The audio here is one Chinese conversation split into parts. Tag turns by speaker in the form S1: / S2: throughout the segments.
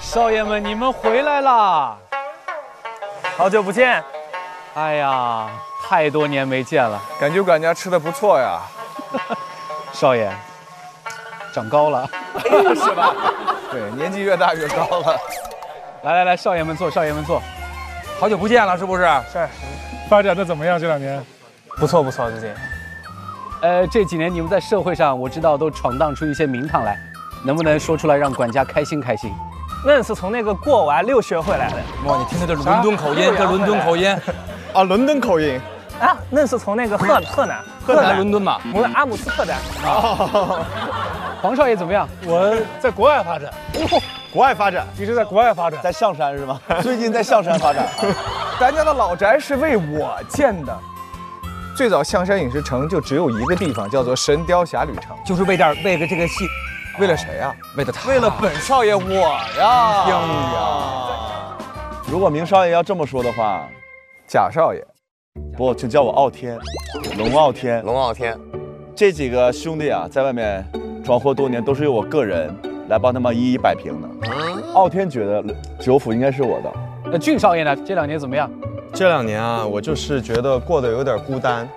S1: 少爷们，你们回来啦！
S2: 好久不见。
S1: 哎呀，太多年没见了，
S3: 感觉管家吃的不错呀。
S1: 少爷，长高了，
S3: 是吧？对，年纪越大越高了。
S1: 来，少爷们坐，少爷们坐。
S4: 好久不见了，是不是？
S2: 是。发展的怎么样？这2年？不错，最近。
S1: 这几年你们在社会上，我知道都闯荡出一些名堂来，能不能说出来让管家开心开心？
S2: 那是从那个过完6学回来的。
S4: 哇，你听他这伦敦口音，这伦敦口音。
S3: 啊，伦敦口音。
S2: 啊，那是从那个河南
S4: 伦敦嘛，
S2: 我们阿姆斯特丹。
S1: 黄少爷怎么样？
S2: 我在国外发展。
S3: 国外发展，
S2: 一直在国外发展，
S3: 在象山是吗？最近在象山发展。咱家的老宅是为我建的。最早象山影视城就只有一个地方，叫做神雕侠侣城，
S4: 就是为个这个戏，
S3: 为了谁呀？
S4: 为了他，
S3: 为了本少爷我呀！哎呀，
S5: 如果明少爷要这么说的话，
S3: 贾少爷，
S5: 不就叫我傲天，龙傲天。
S6: 龙傲天，
S5: 这几个兄弟啊，在外面装货多年，都是由我个人来帮他们一一摆平的。傲天觉得九府应该是我的。
S1: 那俊少爷呢？这2年怎么样？
S7: 这2年啊，我就是觉得过得有点孤单。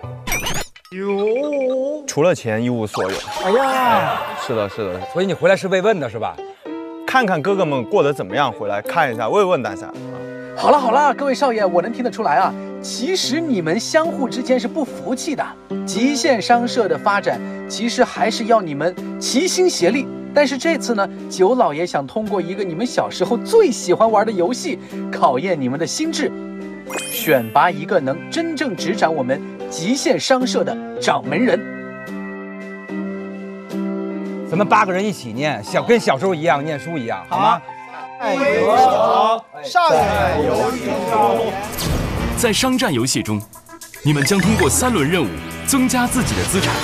S7: 除了钱一无所有。
S3: 哎呀，
S7: 是的。
S4: 所以你回来是慰问的是吧？
S7: 看看哥哥们过得怎么样，回来看一下，慰问大家。
S1: 好了，各位少爷，我能听得出来啊。其实你们相互之间是不服气的。极限商社的发展，其实还是要你们齐心协力。但是这次呢，九老爷想通过一个你们小时候最喜欢玩的游戏，考验你们的心智，选拔一个能真正执掌我们极限商社的掌门人。
S4: 咱们8个人一起念，跟小时候一样念书一样，好吗？
S3: 上海游戏中，
S8: 在商战游戏中，你们将通过3轮任务增加自己的资产。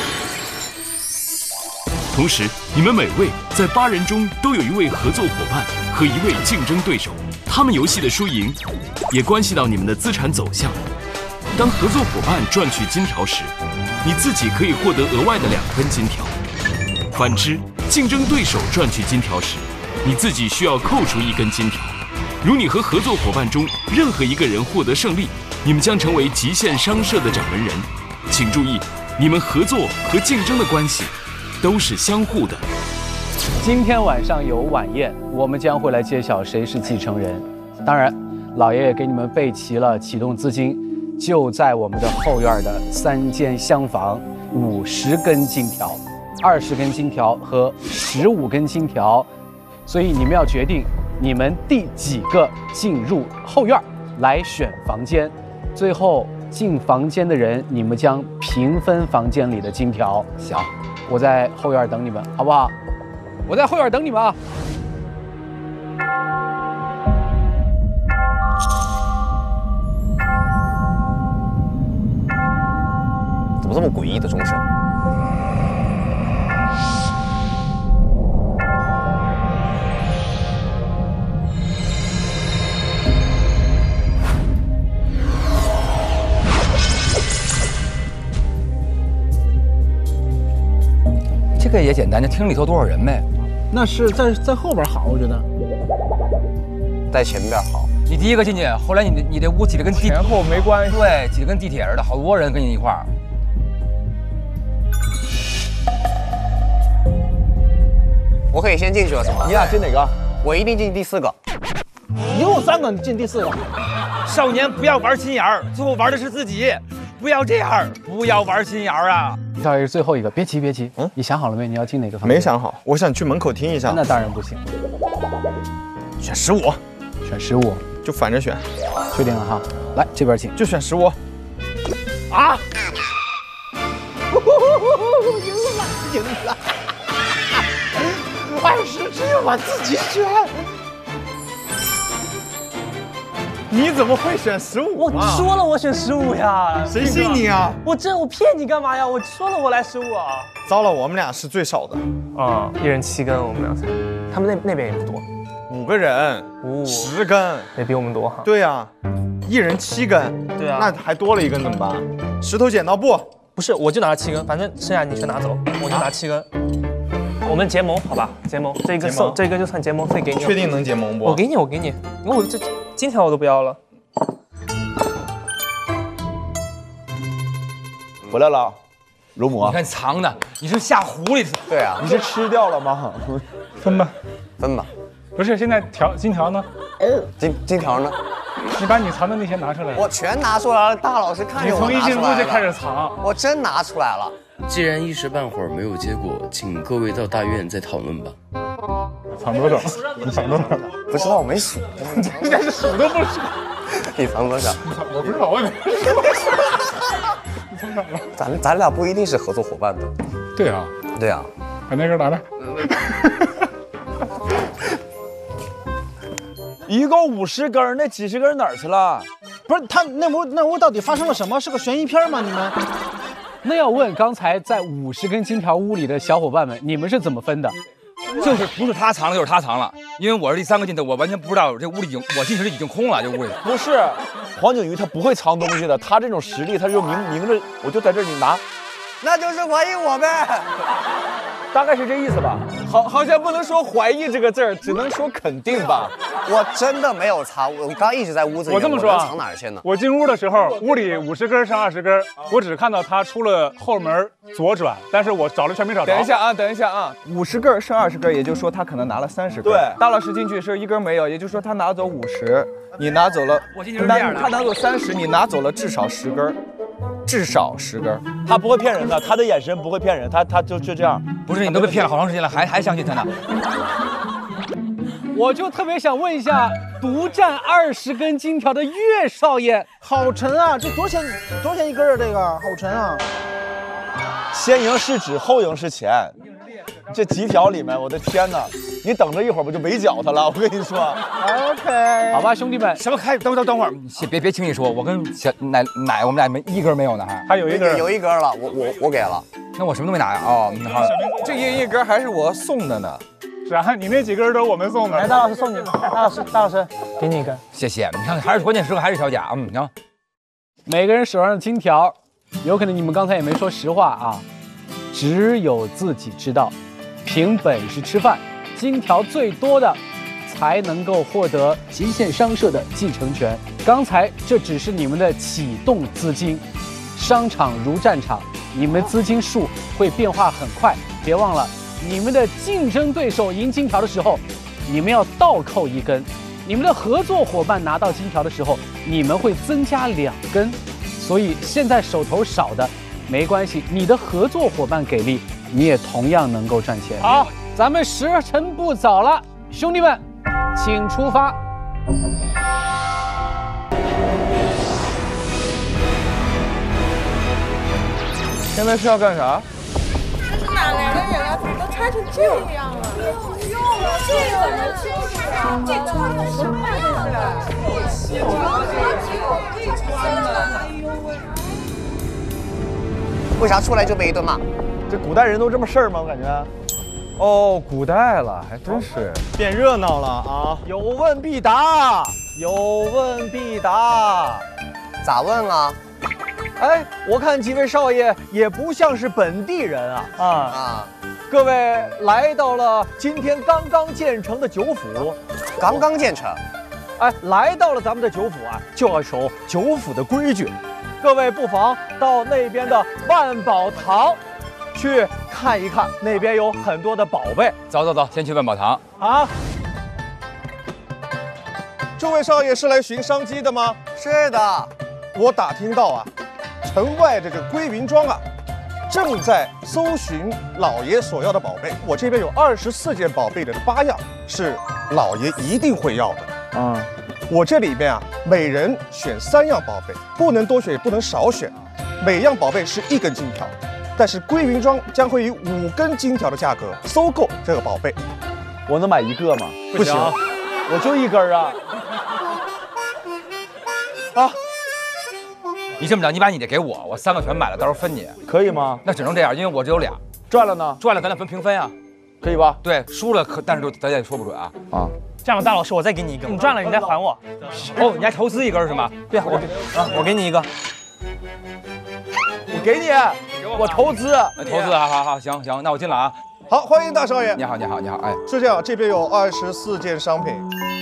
S8: 同时，你们每位在8人中都有1位合作伙伴和1位竞争对手，他们游戏的输赢也关系到你们的资产走向。当合作伙伴赚取金条时，你自己可以获得额外的2根金条；反之，竞争对手赚取金条时，你自己需要扣除1根金条。如你和合作伙伴中任何一个人获得胜利，你们将成为极限商社的掌门人。请注意，你们合作和竞争的关系都是相互的。
S1: 今天晚上有晚宴，我们将会来揭晓谁是继承人。当然，老爷也给你们备齐了启动资金，就在我们的后院的3间厢房，50根金条，20根金条和15根金条。所以你们要决定你们第几个进入后院来选房间。最后进房间的人，你们将平分房间里的金条。
S4: 行。
S1: 我在后院等你们，好不好？我在后院等你们啊！
S6: 怎么这么诡异的钟声？
S4: 这个也简单，就听里头多少人呗。
S2: 那是在后边好，我觉得。
S6: 在前边好。
S4: 你第一个进去，后来你这屋挤得跟
S3: 前后没关系。
S4: 对，挤得跟地铁似的，好多人跟你一块儿。
S6: 我可以先进去了是吗？
S5: 你俩进哪个？
S6: 我一定进第4个。
S2: 又3个，你进第4个。
S4: 少年不要玩心眼儿，最后玩的是自己。不要这样，不要玩心眼儿啊！
S1: 少爷是最后一个，别急。你想好了没？你要进哪个房间？
S7: 没想好，我想去门口听一下。
S1: 那当然不行。
S7: 选15。
S1: 选15，
S7: 就反着选。
S1: 确定了哈，来这边请。
S7: 就选15。
S2: 啊！
S3: 赢了！20只有我自己选。你怎么会选15？
S2: 我说了我选15呀！
S3: 谁信你啊？
S2: 我骗你干嘛呀？我说了我来15啊！
S7: 糟了，我们俩是最少的。
S2: 啊，1人7根，我们俩才。他们那边也不多
S7: ，5个人，10根，
S2: 也比我们多哈。
S7: 对呀，1人7根。
S2: 对啊，
S7: 那还多了1根怎么办？石头剪刀布。
S2: 不是，我就拿了7根，反正剩下你全拿走，我就拿7根。
S9: 我们结盟好吧？结盟，这个送，这个就算结盟费给你。
S3: 确定能结盟不？
S9: 我给你，我这金条我都不要了。
S5: 回来了，乳母。
S4: 你看藏的，你是下湖里？
S6: 对啊，
S5: 你是吃掉了吗？
S2: 分吧，
S6: 分吧。
S2: 不是，现在金条呢？
S6: 金条呢？
S2: 你把你藏的那些拿出来。
S6: 我全拿出来了，大老师看着我拿出来了。
S2: 你从一进屋就开始藏。
S6: 我真拿出来了。
S8: 既然一时半会儿没有结果，请各位到大院再讨论吧。
S2: 藏多少？你藏多少？
S6: 不知道，我没数。
S2: 你这是数都不数。
S6: 你藏多少？
S2: 我不知道，我也没数。你藏哪了？
S6: 咱俩不一定是合作伙伴的。
S2: 对啊。
S6: 对啊。
S2: 把那根拿来。
S5: 一共50根，那几十根哪儿去了？
S10: 不是他那屋到底发生了什么？是个悬疑片吗？你们？
S1: 那要问刚才在50根金条屋里的小伙伴们，你们是怎么分的？
S4: 就是不是他藏了，就是他藏了。因为我是第3个进的，我完全不知道这屋里我进去已经空了，这屋里。
S5: 不是，黄景瑜他不会藏东西的，他这种实力，他就明着我就在这儿，你拿，
S6: 那就是怀疑我呗。
S5: 大概是这意思吧。
S3: 好像不能说怀疑这个字儿，只能说肯定吧。
S6: 我真的没有藏，我刚一直在屋子里。
S2: 我这么说啊，
S6: 藏哪儿去呢？
S2: 我进屋的时候，屋里50根剩20根，我只看到他出了后门左转，但是我找了圈没找着。
S3: 等一下啊，50根剩20根，也就是说他可能拿了30根。
S5: 对，
S3: 大老师进去是1根没有，也就是说他拿走50，你拿走了，
S4: 我进去是这样的，
S3: 他拿走30，你拿走了至少10根。至少10根，
S5: 他不会骗人的，他的眼神不会骗人，他就这样。
S4: 不是你都被骗了好长时间了，还相信他呢？
S1: 我就特别想问一下，独占20根金条的岳少爷，
S10: 好沉啊！这多少钱一根啊？这个好沉啊！
S5: 先赢是纸，后赢是钱。这几条里面，我的天哪！你等着一会儿，我就围剿他了。我跟你说
S10: ，OK，
S1: 好吧，兄弟们，
S4: 什么开？等会儿，先别轻易说，我跟小奶，我们俩1根没有呢，
S2: 还有1根，
S6: 有1根了，我给了，
S4: 那我什么都没拿呀？哦，好，
S3: 这1根还是我送的呢。
S2: 是啊，你那几根都是我们送的。
S10: 来，大老师送你，大老师给你1根，
S4: 谢谢。你看，关键时刻还是小贾，行。
S1: 每个人手上的金条，有可能你们刚才也没说实话啊，只有自己知道。凭本事吃饭，金条最多的才能够获得极限商社的继承权。刚才这只是你们的启动资金，商场如战场，你们资金数会变化很快。别忘了，你们的竞争对手赢金条的时候，你们要倒扣1根；你们的合作伙伴拿到金条的时候，你们会增加2根。所以现在手头少的没关系，你的合作伙伴给力，你也同样能够赚钱。好，咱们时辰不早了，兄弟们，请出发。
S3: 现在是要干啥？
S11: 这是哪来的人啊？怎么都穿成这样了？不用了，这怎么去穿？这穿的什么样的？只有这穿的。哎呦喂！
S6: 为啥出来就被一顿骂？
S5: 这古代人都这么事儿吗？我感觉。
S3: 哦，古代了，还真是
S7: 变热闹了啊！
S3: 有问必答，有问必答。
S6: 咋问啊？
S3: 哎，我看几位少爷也不像是本地人啊！各位来到了今天刚刚建成的九府，
S6: 刚刚建成。
S3: 哎，来到了咱们的九府啊，就要守九府的规矩。各位不妨到那边的万宝堂去看一看，那边有很多的宝贝。
S4: 走，先去万宝堂
S3: 啊！
S7: 诸位少爷是来寻商机的吗？
S6: 是的，
S7: 我打听到啊，城外的这归云庄啊，正在搜寻老爷所要的宝贝。我这边有24件宝贝的8样是老爷一定会要的。我这里边啊，每人选3样宝贝，不能多选，也不能少选。每样宝贝是1根金条，但是归云庄将会以5根金条的价格收购这个宝贝。
S5: 我能买1个吗？
S7: 不行，
S5: 我就1根啊！
S4: 啊！你这么着，你把你的给我，我3个全买了，到时候分你，
S5: 可以吗？
S4: 那只能这样，因为我只有2。
S5: 赚了呢？
S4: 赚了咱俩平分啊，
S5: 可以吧？
S4: 对，输了但是咱也说不准啊。
S9: 这样吧，大老师，我再给你1个，你赚了你再还我。
S4: 哦，你还投资1根是吗？
S9: 对，我给你1个。
S5: 我给你，我投资，
S4: 好，行，那我进了啊。
S7: 好，欢迎大少爷。
S12: 你好，你好，你好。哎，
S7: 是这样，这边有24件商品。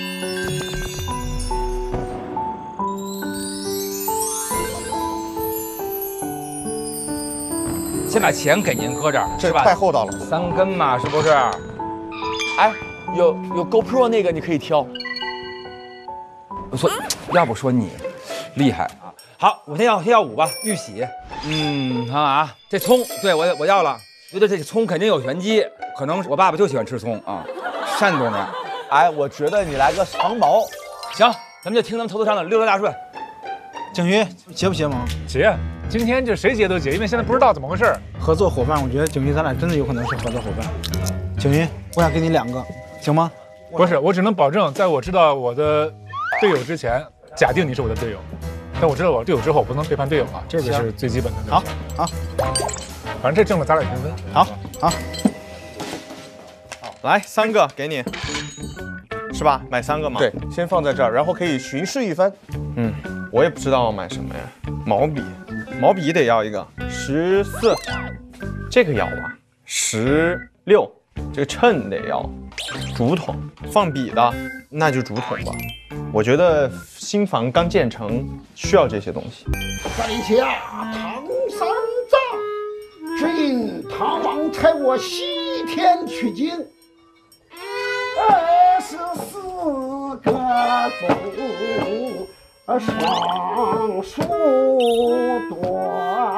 S12: 先把钱给您搁这儿，
S7: 这
S12: 是吧？
S7: 太厚道了
S12: ，3根嘛，是不是？
S5: 哎，有 GoPro 那个你可以挑。
S12: 说，要不说你厉害啊。
S4: 好，我先要5吧，玉玺。看看啊，这葱，对我要了。觉得这葱肯定有玄机，可能我爸爸就喜欢吃葱啊，山东的。
S5: 哎，我觉得你来个长毛。
S4: 行，咱们就听咱们头头上的6大顺。
S10: 景瑜结不结盟？
S2: 结。今天就谁结都结，因为现在不知道怎么回事。
S10: 合作伙伴，我觉得景瑜咱俩真的有可能是合作伙伴。景瑜，我想给你2个，行吗？
S2: 不是，我只能保证，在我知道我的队友之前，假定你是我的队友。但我知道我队友之后，我不能背叛队友啊，这个是最基本的。
S10: 好，好，
S2: 反正这挣了咱俩平分。
S10: 好，好，
S13: 来3个给你，是吧？买3个嘛。
S7: 对，先放在这儿，然后可以巡视一番。
S13: 我也不知道要买什么呀。毛笔得要一个，14，这个要吧，16，这个秤得要，竹筒，放笔的那就竹筒吧。我觉得新房刚建成，需要这些东西。
S14: 在下唐三藏，只因唐王差我西天取经，24个祖。双数多，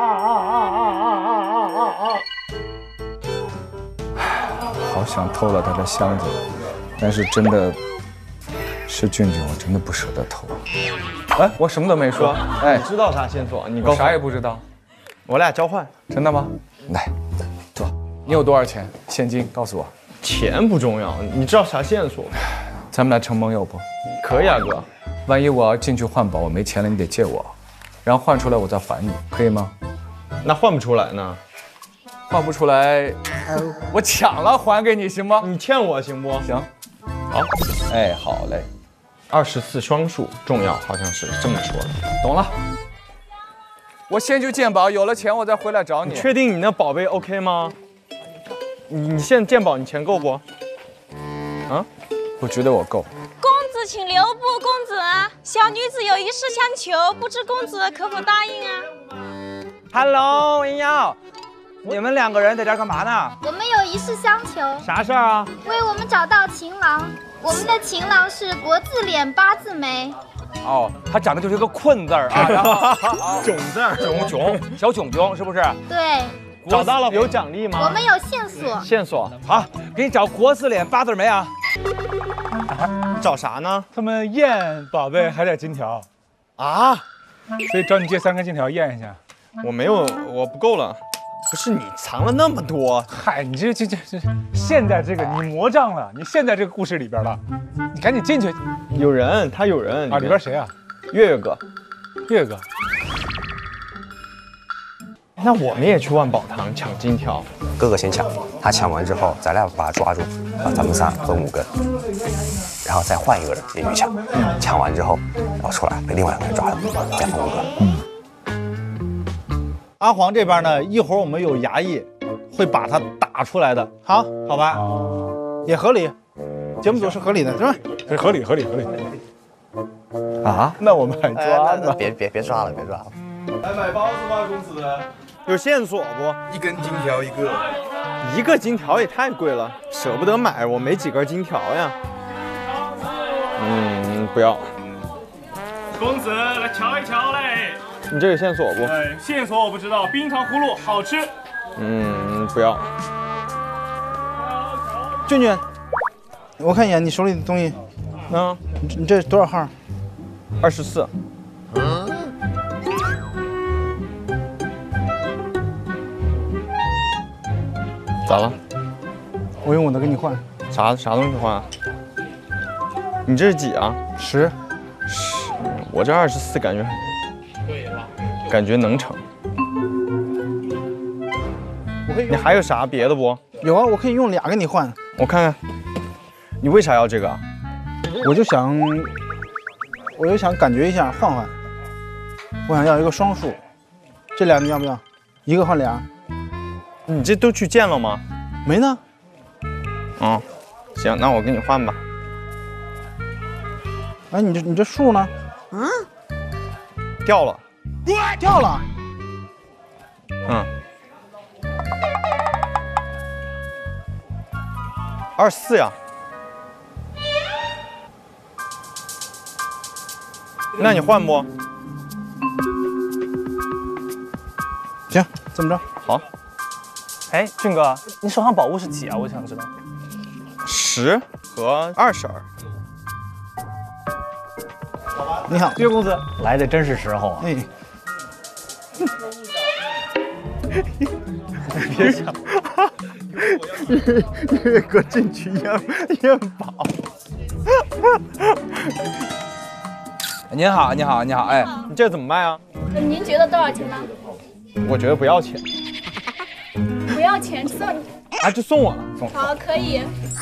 S12: 好想偷了他的箱子，但是真的是俊俊，我真的不舍得偷。哎，我什么都没说。哎，
S13: 你知道啥线索？你告诉我。
S12: 啥也不知道。
S13: 我俩交换。
S12: 真的吗？来，坐。你有多少钱？现金告诉我。
S13: 钱不重要，你知道啥线索？
S12: 咱们俩成盟友不？
S13: 可以啊，哥。
S12: 万一我要进去换宝，我没钱了，你得借我，然后换出来我再还你，可以吗？
S13: 那换不出来呢？
S12: 换不出来，我抢了还给你行吗？
S13: 你欠我行不？
S12: 行。
S13: 好。
S12: 哎，好嘞。
S13: 24双数重要，好像是这么说的。
S12: 懂了。我先去鉴宝，有了钱我再回来找你。
S13: 你确定你那宝贝 OK 吗？你现在鉴宝，你钱够不？啊？
S12: 我觉得我够。
S11: 公子请留步，公子，小女子有一事相求，不知公子可否答应啊
S4: ？Hello， 文耀，你们2个人在这儿干嘛呢？
S15: 我们有一事相求。
S4: 啥事儿啊？
S15: 为我们找到情郎。 我们的情郎是国字脸八字眉。
S4: 哦，他长得就是个困字儿啊，然后囧字儿，囧，小囧囧是不是？
S15: 对。
S13: 找到了，有奖励吗？
S15: 我们有线索。
S13: 线索，
S4: 好，给你找国字脸八字眉啊。
S13: 找啥呢？
S2: 他们验宝贝还在金条
S13: 啊，
S2: 所以找你借3根金条验一下。
S13: 我没有，我不够了。 不是你藏了那么多，
S2: 嗨，你这现在这个你魔障了，你陷在这个故事里边了，你赶紧进去。
S13: 有人，他有人
S2: 啊，里边谁啊？
S13: 月月哥，
S2: 月月哥。
S13: 那我们也去万宝堂抢金条。
S16: 哥哥先抢，他抢完之后，咱俩把他抓住，咱们仨分5根，然后再换一个人也去抢，抢完之后，然后出来被另外2个人抓了，再分5个。
S10: 阿黄这边呢，一会儿我们有衙役会把他打出来的，好吧？也合理，节目组是合理的，是吧？
S2: 这合理。
S12: 啊？那我们还抓呢？
S16: 别抓了，别抓了。
S13: 来买包子吧，公子。有线索不？1根金条1个，1个金条也太贵了，舍不得买，我没几根金条呀。不要。
S17: 公子来瞧一瞧嘞。
S13: 你这有线索不？
S17: 线索我不知道，冰糖葫芦好吃。
S13: 不要。
S10: 俊俊，我看一眼你手里的东西。你这多少号
S13: ？24。咋了？
S10: 我用我的给你换。
S13: 啥东西换啊？你这是几啊
S10: ？10。
S13: 我这24感觉能成。你还有啥别的不？
S10: 有啊，我可以用2给你换。
S13: 我看看，你为啥要这个？
S10: 我就想感觉一下，换换。我想要一个双数，这2你要不要？1个换2。
S13: 你这都去见了吗？
S10: 没呢。
S13: 嗯，行，那我给你换吧。
S10: 哎，你这数呢？
S14: 嗯，
S13: 掉了。
S10: 掉了。
S13: 嗯。24呀。那你换不？
S10: 行，这么着。
S13: 好。
S9: 哎，俊哥，你手上宝物是几啊？我想知道。
S13: 10和22。
S10: 你好，
S3: 岳公子来的真是时候啊！
S10: 哎，
S3: 别想，
S13: 岳哥进去验宝。
S4: 您好，你好，你好，哎，
S13: 你这怎么卖啊？
S15: 您觉得多少钱呢？
S13: 我觉得不要钱。
S15: 不要钱，送你。
S13: 啊，就送我了，送。
S15: 好，可以。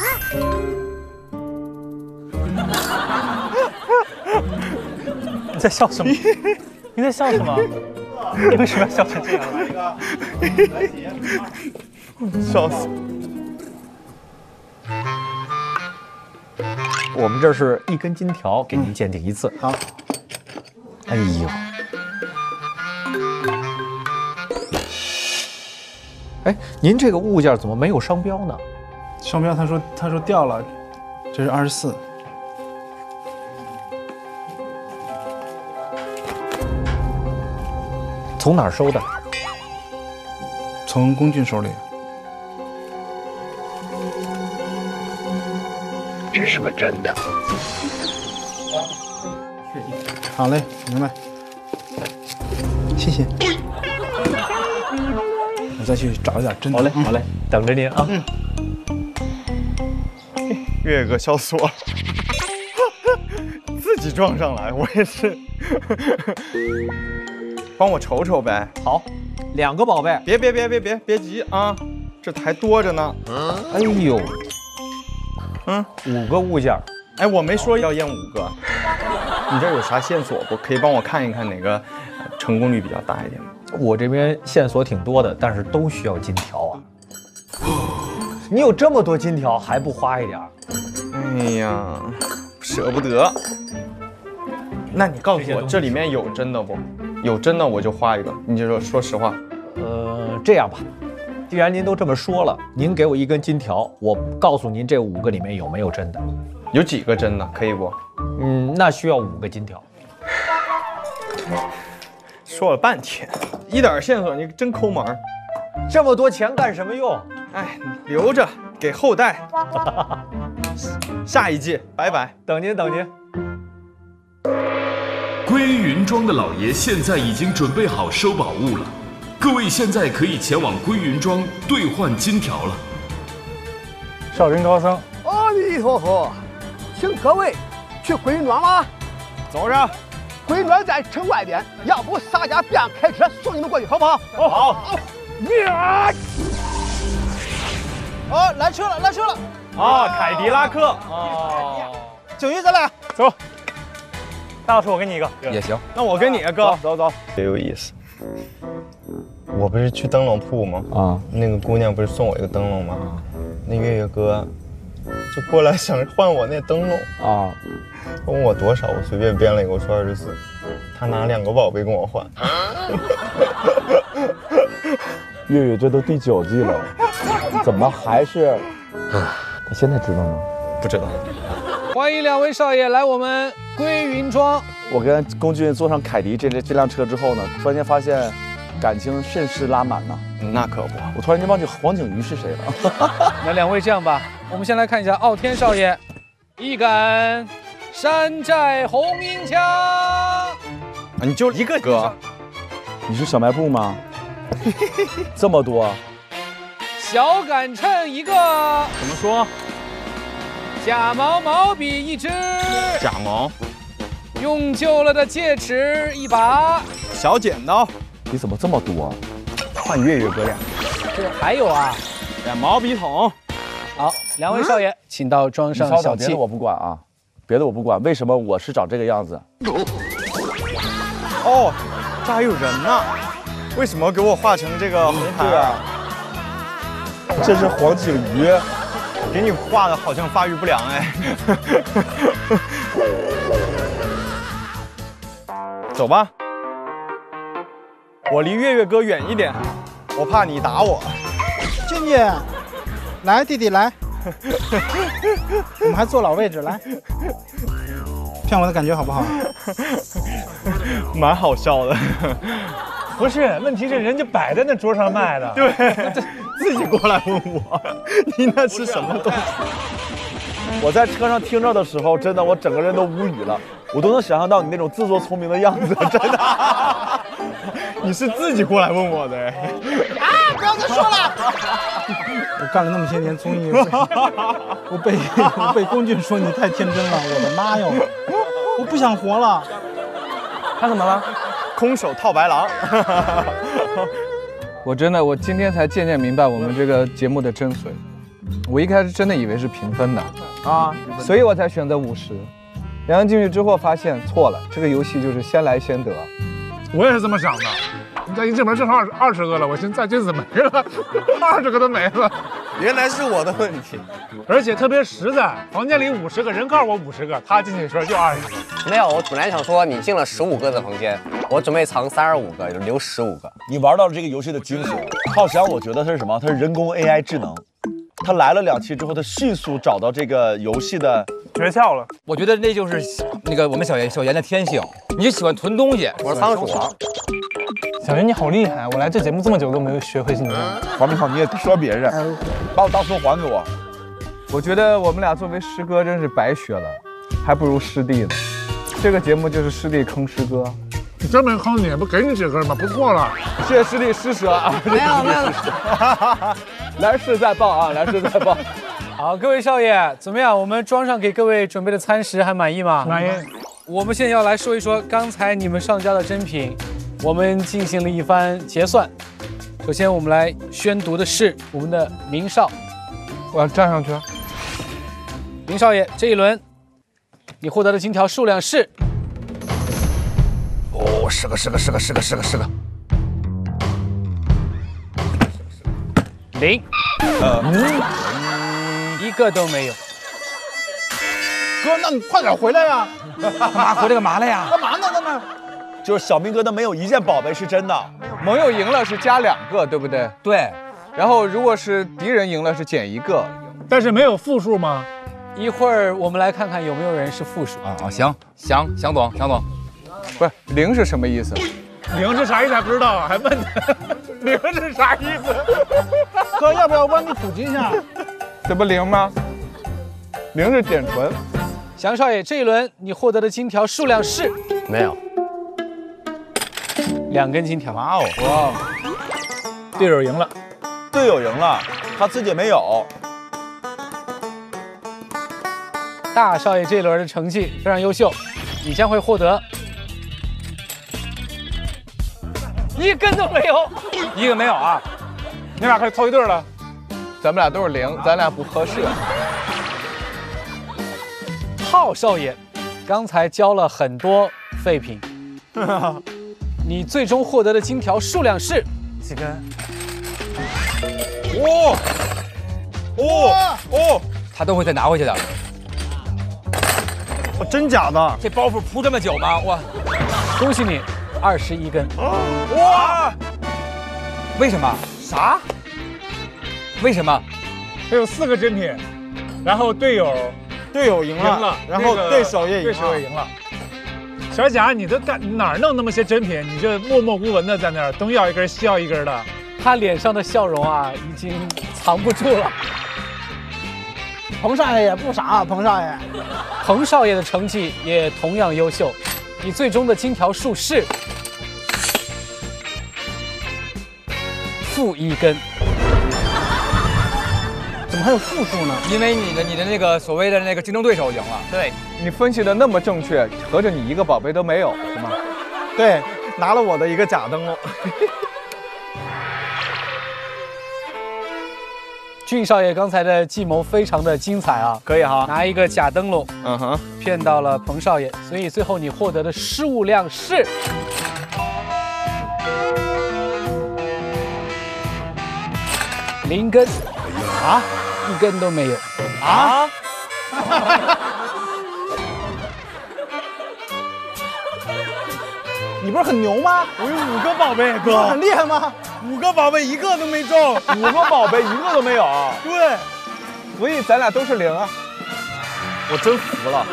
S9: 你在笑什么？你在笑什么？你为什么要笑成这样？
S13: 笑死！
S3: 我们这是一根金条给您鉴定一次。
S10: 好。
S3: 哎呦。哎，您这个物件怎么没有商标呢？
S10: 商标他说掉了，这是24。
S3: 从哪儿收的？
S10: 从龚俊手里。
S3: 这是个真的。
S10: 好嘞，明白。谢谢。我再去找一点真的。
S3: 好嘞，好嘞，等着您啊。
S13: 岳哥笑死我了，自己撞上来，我也是。帮我瞅瞅呗。
S3: 好，2个宝贝。
S13: 别急啊，这还多着呢。
S3: 哎呦，5个物件。
S13: 哎，我没说要验5个。你这有啥线索不？可以帮我看一看哪个成功率比较大一点吗？
S3: 我这边线索挺多的，但是都需要金条啊。你有这么多金条，还不花一点？
S13: 哎呀，舍不得。那你告诉我，这里面有真的不？有真的我就花一个。你就说实话。
S3: 这样吧，既然您都这么说了，您给我1根金条，我告诉您这5个里面有没有真的。
S13: 有几个真的？可以不？
S3: 那需要5个金条。
S13: 说了半天，一点线索你真抠门。
S3: 这么多钱干什么用？
S13: 哎，留着给后代。下一季，拜拜。
S3: 等您。
S8: 归云庄的老爷现在已经准备好收宝物了，各位现在可以前往归云庄兑换金条了。
S2: 少林高僧，
S14: 阿弥陀佛，请各位去归云庄吧。
S13: 走着。
S14: 归云庄在城外边，要不洒家便开车送你们过去，好不好？
S13: 好。
S14: 呀！
S10: 哦，来车了。
S13: 啊，凯迪拉克。哦。
S10: 景瑜，咱俩
S2: 走。
S9: 大老师，我给你一个
S4: 也行。
S13: 那我跟你哥
S10: 走。
S13: 别有意思。我不是去灯笼铺吗？啊，那个姑娘不是送我一个灯笼吗？那岳哥就过来想换我那灯笼啊，问我多少，我随便编了一个，我说24，他拿2个宝贝跟我换。
S5: 岳岳这都第9季了，怎么还是？他现在知道吗？
S13: 不知道。
S1: 欢迎2位少爷来我们归云庄。
S5: 我跟龚俊坐上凯迪这辆车之后呢，突然间发现感情甚是拉满呐。
S13: 那可不，
S5: 我突然间忘记黄景瑜是谁了。
S1: 那2位这样吧，我们先来看一下傲天少爷，1杆山寨红缨枪。
S13: 你就一个哥？
S5: 你是小卖部吗？这么多。
S1: 小杆秤1个。
S13: 怎么说？
S1: 假毛毛笔1支。
S13: 假毛。
S1: 用旧了的戒尺1把。
S13: 小剪刀。
S5: 你怎么这么多？
S13: 换岳哥俩。
S1: 这还有啊，
S13: 毛笔筒。
S1: 好，2位少爷，请到庄上小憩。
S5: 别的我不管啊，别的我不管。为什么我是长这个样子？
S13: 哦，这还有人呢。为什么给我画成这个红孩儿啊？
S5: 这是黄景瑜。
S13: 给你画的好像发育不良哎。走吧，我离月月哥远一点，我怕你打我。
S10: 静静，来，弟弟来，我们还坐老位置，来，骗我的感觉好不好？
S13: 蛮好笑的。
S2: 不是，问题是人家摆在那桌上卖的。
S13: 对，自己过来问我，你那是什么东西？
S5: 我在车上听着的时候，真的我整个人都无语了，我都能想象到你那种自作聪明的样子，真的。
S13: 你是自己过来问我的？
S10: 啊！不要再说了。我干了那么些年综艺，我被龚俊说你太天真了，我的妈哟！我不想活了。
S12: 他怎么了？
S13: 空手套白狼。
S12: 我今天才渐渐明白我们这个节目的真髓。我一开始真的以为是平分的啊，所以我才选择50。然后进去之后发现错了，这个游戏就是先来先得。
S2: 我也是这么想的。你这一进门正好20个了，我寻思再进怎么没了，20个都没了。
S6: 原来是我的问题，
S2: 而且特别实在，房间里50个人告诉我50个，他进去的时候就20个。
S6: 没有，我本来想说你进了15个的房间，我准备藏35个，留15个。
S5: 你玩到了这个游戏的精髓。浩翔，我觉得它是什么？它是人工 AI 智能。他来了2期之后，他迅速找到这个游戏的
S2: 诀窍了。
S4: 我觉得那就是那个我们小严的天性，你就喜欢囤东西。
S6: 我是仓鼠。
S9: 小袁你好厉害，我来这节目这么久都没有学会你。
S5: 黄明浩，你也说别人，把我当初还给我。
S12: 我觉得我们俩作为师哥真是白学了，还不如师弟呢。这个节目就是师弟坑师哥。
S2: 你真没坑你，不给你几根吗？不错了，
S12: 谢谢师弟施舍啊！
S6: 没有。
S12: 来世再报啊，来世再报。
S1: 好，各位少爷，怎么样？我们庄上给各位准备的餐食还满意吗？
S2: 满意。
S1: 我们现在要来说一说刚才你们上交的珍品，我们进行了一番结算。首先，我们来宣读的是我们的明少，
S12: 我要站上去。
S1: 明少爷，这一轮你获得的金条数量是。
S4: 哦，10个。
S1: 0，一个都没有。
S10: 哥，那你快点回来呀！
S4: 干嘛回来干嘛了呀？
S10: 干嘛呢？在那？
S5: 就是小明哥的没有一件宝贝是真的。
S12: 盟友赢了是加2个，对不对？
S4: 对。
S12: 然后如果是敌人赢了是减1个，
S2: 但是没有负数吗？
S1: 一会儿我们来看看有没有人是负数
S4: 啊！祥总，
S12: 不是0是什么意思
S2: ？0是啥意思还不知道啊？还问他0是啥意思？
S10: 哥，要不要帮你普及一下？
S12: 这不0吗？0是碘醇。
S1: 祥少爷，这一轮你获得的金条数量是？
S6: 没有。
S1: 2根金条。
S13: 哇哦！
S2: 哇！队友赢了，
S5: 他自己没有。
S1: 大少爷这一轮的成绩非常优秀，你将会获得1根都没有
S4: ，1个没有啊！
S2: 你俩可以凑一对了。
S12: 咱们俩都是0，咱俩不合适。
S1: 浩少爷，刚才交了很多废品，你最终获得的金条数量是
S9: 几根？
S4: 他都会再拿回去的。
S13: 真假的？
S4: 这包袱铺这么久吗？哇！
S1: 恭喜你，21根。
S4: 哇！为什么？
S2: 啥？
S4: 为什么？
S2: 他有4个珍品，然后队友
S13: 赢了，然后对手也赢了。
S2: 小贾，你都哪儿弄那么些珍品？你这默默无闻的在那儿，东要一根西要一根的。
S1: 他脸上的笑容啊，已经藏不住了。
S10: 彭少爷也不傻，
S1: 彭少爷的成绩也同样优秀，你最终的金条数是-1根。
S10: 怎么还有负数呢？
S4: 因为你的那个所谓的那个竞争对手赢了。
S6: 对，
S12: 你分析的那么正确，合着你1个宝贝都没有，是吗？
S13: 对，拿了我的一个假灯笼。
S1: 俊少爷刚才的计谋非常的精彩啊，
S13: 可以哈，
S1: 拿一个假灯笼，骗到了彭少爷，所以最后你获得的失误量是0根啊，1根都没有。
S3: 啊？
S10: 你不是很牛吗？
S3: 我有5个宝贝，
S10: 哥，很厉害吗
S3: ？5个宝贝1个都没中
S5: ，5个宝贝1个都没有。
S3: 对，
S12: 所以咱俩都是0啊。
S5: 我真服了。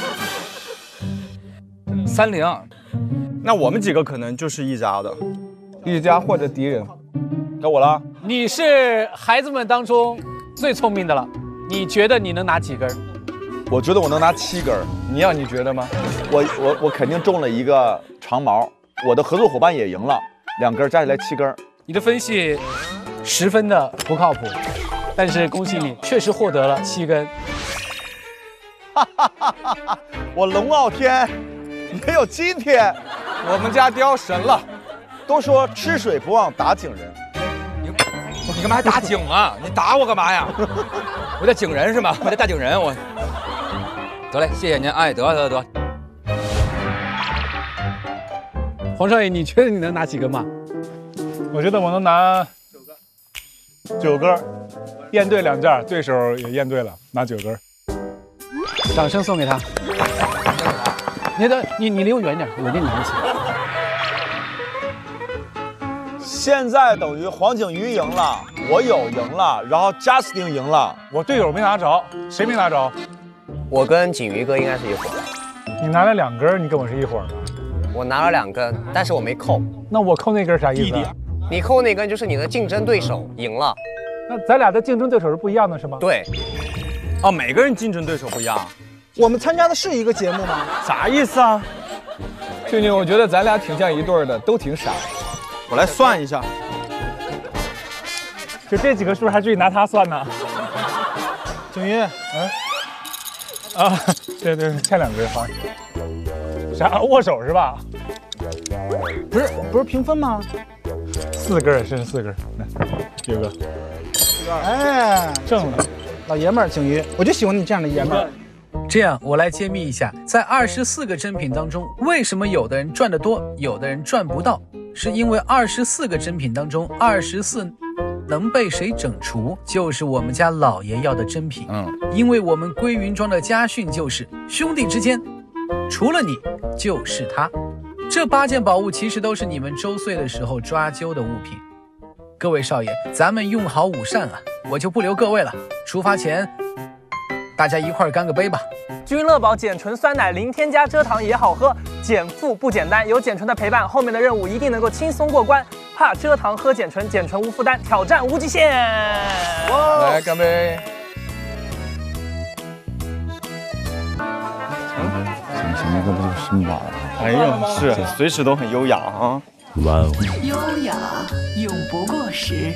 S4: 30，
S13: 那我们几个可能就是一家的，
S12: 一家或者敌人。
S5: 该我了。
S1: 你是孩子们当中最聪明的了，你觉得你能拿几根？
S5: 我觉得我能拿7根。
S12: 你觉得吗？
S5: 我肯定中了1个长毛，我的合作伙伴也赢了，2根加起来7根。
S1: 你的分析10分的不靠谱，但是恭喜你，确实获得了7根。
S5: 我龙傲天，没有今天。
S12: 我们家雕神了。
S5: 都说吃水不忘打井人，
S4: 你干嘛还打井啊？你打我干嘛呀？我叫井人是吗？我叫大井人，我。得嘞，谢谢您，哎，得。
S1: 黄少爷，你觉得你能拿几根吗？
S2: 我觉得我能拿9根，验对2件，对手也验对了，拿9根。
S1: 掌声送给他。你离我远点，我给你拿起。
S5: 现在等于黄景瑜赢了，我有赢了，然后Justin赢了，
S2: 我队友没拿着，谁没拿着？
S6: 我跟景瑜哥应该是一伙的。
S2: 你拿了2根，你跟我是一伙的。
S6: 我拿了2根，但是我没扣。
S2: 那我扣那根啥意思？
S6: 你扣那根就是你的竞争对手赢了。
S2: 那咱俩的竞争对手是不一样的，是吗？
S6: 对。
S13: 哦，每个人竞争对手不一样。
S10: 我们参加的是一个节目吗？
S13: 啥意思啊？
S12: 俊俊，我觉得咱俩挺像一对的，都挺傻。
S13: 我来算一下，
S2: 就这几个数还至于拿它算呢？
S10: 景瑜，
S2: 对，欠2根好。啥握手是吧？
S10: 不是平分吗
S2: ？4根也是4根，来，9个。
S10: 哎，
S2: 正了，
S10: 老爷们儿，景瑜，我就喜欢你这样的爷们儿。
S1: 这样，我来揭秘一下，在24个珍品当中，为什么有的人赚得多，有的人赚不到？是因为24个珍品当中，24能被谁整除，就是我们家老爷要的珍品。因为我们归云庄的家训就是兄弟之间，除了你就是他。这8件宝物其实都是你们周岁的时候抓阄的物品。各位少爷，咱们用好午膳啊，我就不留各位了。出发前，大家一块干个杯吧。
S9: 君乐宝减醇酸奶零添加蔗糖也好喝，减负不简单，有减醇的陪伴，后面的任务一定能够轻松过关。怕蔗糖喝减醇，减醇无负担，挑战无极限。
S12: 来干杯！
S5: 小明哥这个身板，
S13: 哎呀，是随时都很优雅啊。
S18: 哇哦，优雅永不过时。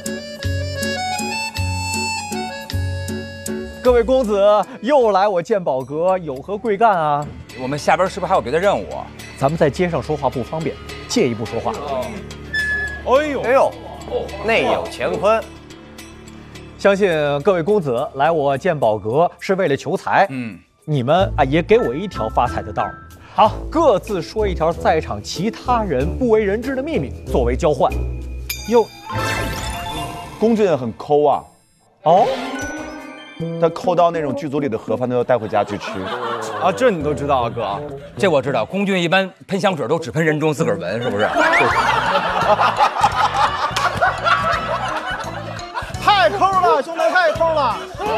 S3: 各位公子又来我鉴宝阁，有何贵干啊？
S4: 我们下边是不是还有别的任务？
S3: 咱们在街上说话不方便，借一步说话。
S6: 哎呦，内有乾坤。
S3: 相信各位公子来我鉴宝阁是为了求财，你们啊也给我一条发财的道。好，各自说一条在场其他人不为人知的秘密作为交换。
S5: 哟，龚俊很抠啊。
S3: 哦。
S5: 他抠到那种剧组里的盒饭都要带回家去吃
S13: 啊！这你都知道啊，哥？
S4: 这我知道。龚俊一般喷香水都只喷人中自个儿闻，是不是？
S10: 太抠了，兄弟，太抠了！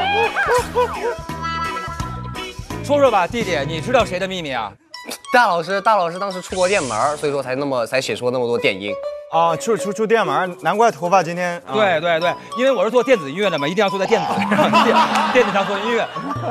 S4: 说说吧，弟弟，你知道谁的秘密啊？
S6: 大老师当时出过电门，所以说才写出那么多电音。
S13: 啊，出电门，难怪头发今天。
S4: 对，因为我是做电子音乐的嘛，一定要坐在电子上，电子上做音乐。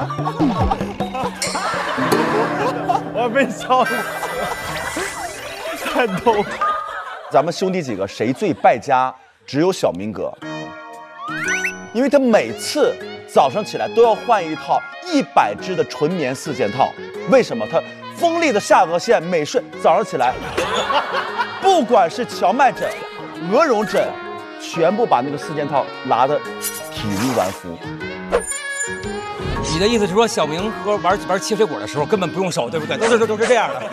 S13: 我被笑死，太逗了。
S5: 咱们兄弟几个谁最败家？只有小明哥，因为他每次早上起来都要换一套100支的纯棉4件套。为什么？他锋利的下颌线，每睡早上起来。不管是荞麦枕、鹅绒枕，全部把那个4件套拉得体无完肤。
S4: 你的意思是说，小明哥玩切水果的时候根本不用手，对不对？都是这样的。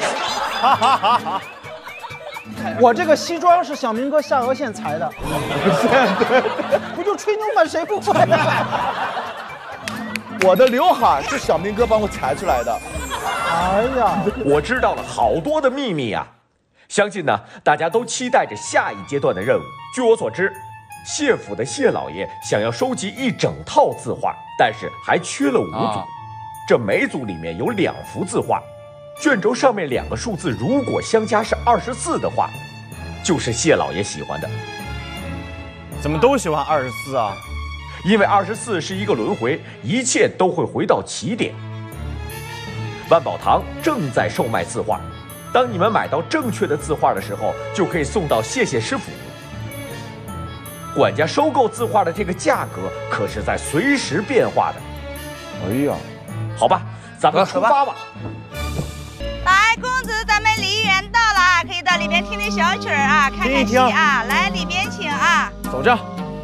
S10: 我这个西装是小明哥下颌线裁的，不就吹牛板谁不会？
S5: 我的刘海是小明哥帮我裁出来的。
S3: 哎呀，
S19: 我知道了好多的秘密呀！相信呢，大家都期待着下一阶段的任务。据我所知，谢府的谢老爷想要收集一整套字画，但是还缺了5组。这每组里面有2幅字画，卷轴上面2个数字如果相加是24的话，就是谢老爷喜欢的。
S13: 怎么都喜欢24啊？
S19: 因为24是一个轮回，一切都会回到起点。万宝堂正在售卖字画，当你们买到正确的字画的时候，就可以送到谢谢师傅。管家收购字画的这个价格可是在随时变化的。
S5: 哎呀，
S19: 好吧，咱们出发吧。
S11: 来，公子，咱们梨园到了，可以到里边听听小曲儿啊，看看戏啊。来，里边请啊。
S13: 走着。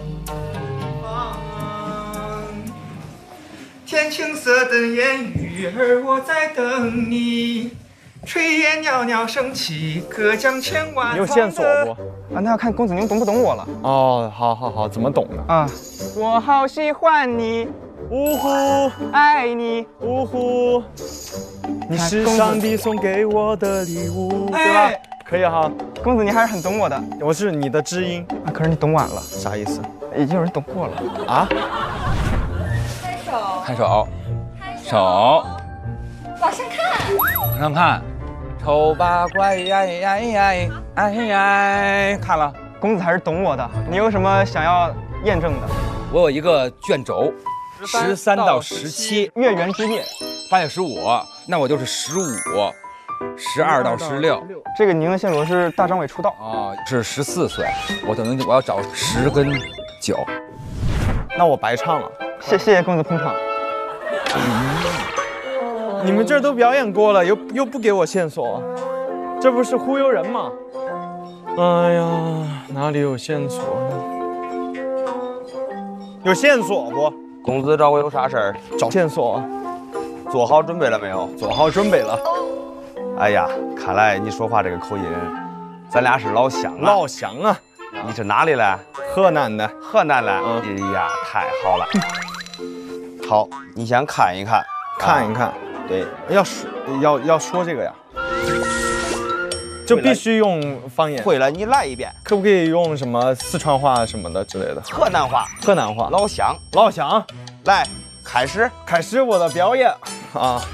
S20: 天青色等烟雨儿，我在等你。炊烟袅袅升起，隔江千万。
S13: 你有线索不？
S12: 啊，那要看公子您懂不懂我了。
S13: 哦，好，怎么懂呢？
S12: 啊，我好喜欢你，
S13: 呜呼，
S12: 爱你，
S13: 呜呼，你是上帝送给我的礼物，对吧？可以哈，
S12: 公子你还是很懂我的。
S13: 我是你的知音
S12: 啊，可是你懂晚了。
S13: 啥意思？
S12: 已经有人懂过了
S13: 啊？
S4: 看手，手，
S11: 往上看，
S4: 往上看，丑八怪看了，
S12: 公子还是懂我的。你有什么想要验证的？
S4: 我有一个卷轴，13到17，
S12: 月圆之夜
S4: 8月15，那我就是15，12到16。
S12: 这个您的线索是大张伟出道
S4: 啊，是14岁，我要找10跟9，
S13: 那我白唱了。
S12: 谢谢公子捧场。
S13: 你们这儿都表演过了，又不给我线索，这不是忽悠人吗？哎呀，哪里有线索呢？有线索不？
S16: 公子找我有啥事儿？
S13: 找线索。
S16: 做好准备了没有？
S13: 做好准备了。
S16: 哎呀，看来你说话这个口音，咱俩是老乡啊。
S13: 老乡啊！
S16: 你是哪里的？
S13: 河南的。
S16: 河南的。哎呀，太好了。好，你先看一看，
S13: 看一看。
S16: 对，
S13: 要说这个呀，就必须用方言。
S16: 会了，你来一遍。
S13: 可不可以用什么四川话什么的之类的？
S16: 河南话。
S13: 河南话。
S16: 老乡。
S13: 老乡，
S16: 来，开始
S13: 我的表演啊！